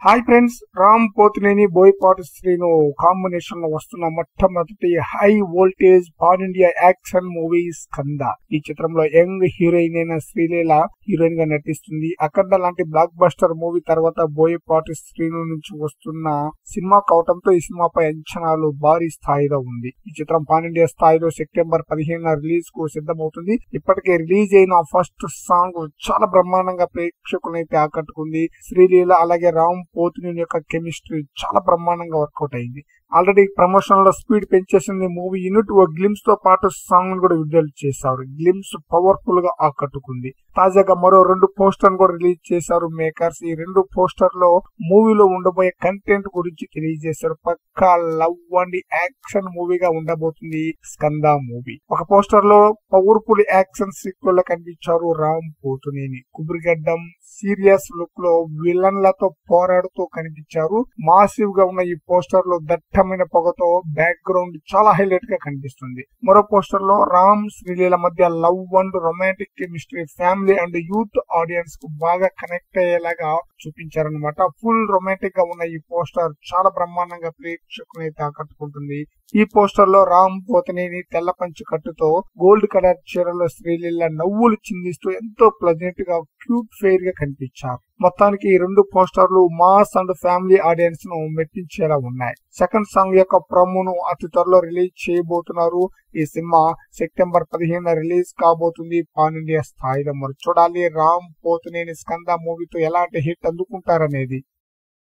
Hi friends, Ram Pothineni Boyapati Srinu combination లో వస్తున్న మొట్టమొదటి high voltage pan India action movie Skanda. ఈ చిత్రంలో యంగ్ హీరోయిన్ అయిన శ్రీలీల హీరోయిన్ గా నటిస్తుంది. అఖండ లాంటి బ్లాక్ బస్టర్ మూవీ తర్వాత బోయపాటి శ్రీను నుంచి వస్తున్న సినిమా కావటంతో ఈ సినిమాపై అంచనాలు భారీ స్థాయిలో ఉంది. ఈ చిత్రం పాన్ ఇండియా స్థాయిలో సెప్టెంబర్ 15 రిలీజ్ కు సిద్ధమవుతుంది. ఇప్పటికే రిలీజ్ అయిన ఫస్ట్ సాంగ్ చాలా బ్రహ్మాండంగా ప్రేక్షకులైతే ఆకట్టుకుంది. శ్రీలీల అలాగే రామ్ పోతినేని యొక్క కెమిస్ట్రీ చాలా బ్రహ్మాండంగా వర్కౌట్ అయింది. ఆల్రెడీ ప్రమోషన్ లో స్పీడ్ పెంచేసింది మూవీ యూనిట్. ఓ గ్లిమ్స్ తో పాటు సాంగ్ కూడా విడుదల చేశారు. గ్లిమ్స్ పవర్ఫుల్ గా ఆకట్టుకుంది. తాజాగా మరో 2 పోస్టర్ కూడా రిలీజ్ చేశారు మేకర్స్. ఈ 2 పోస్టర్ లో మూవీలో ఉండబోయే కంటెంట్ గురించి తెలియజేశారు. పక్కా లవ్ అండ్ యాక్షన్ మూవీగా ఉండబోతుంది స్కంద మూవీ. ఒక పోస్టర్ లో పవర్ఫుల్ యాక్షన్ సీక్వెల్ లో కనిపించారు రామ్ పోతినేని. కుబురిగడ్డం సీరియస్ లుక్ లో విలన్లతో పోరాడుతూ కనిపించారు. మాసివ్ గా ఉన్న ఈ పోస్టర్ లో దట్టమైన పొగతో బ్యాక్గ్రౌండ్ చాలా హైలైట్ గా కనిపిస్తుంది. మరో పోస్టర్ లో రామ్ శ్రీలీల మధ్య love and romantic chemistry family and youth audience కు బాగా కనెక్ట్ అయ్యేలాగా చూపించారనమాట. ఫుల్ రొమాంటిక్ గా ఉన్న ఈ పోస్టర్ చాలా బ్రహ్మాండంగా ప్రేక్షకులైతే ఆకట్టుకుంటుంది. ఈ పోస్టర్ లో రామ్ పోతినేని తెల్ల పంచు కట్టుతో గోల్డ్ కలర్ చీరలో శ్రీలీల నవ్వులు చిందిస్తూ ఎంతో ప్లెజెంట్ గా క్యూట్ ఫెయిర్ గా కనిపించారు. మొత్తానికి ఈ 2 పోస్టర్లు మాస్ అండ్ ఫ్యామిలీ ఆడియన్స్ ను మెట్టించేలా ఉన్నాయి. సెకండ్ సాంగ్ యొక్క ప్రోమోను అతి త్వరలో రిలీజ్ చేయబోతున్నారు. ఈ సినిమా సెప్టెంబర్ 15 రిలీజ్ కాబోతుంది పాన్ ఇండియా స్థాయిలో. మరి చూడాలి రామ్ పోతినేని స్కంద మూవీతో ఎలాంటి హిట్ అందుకుంటారనేది.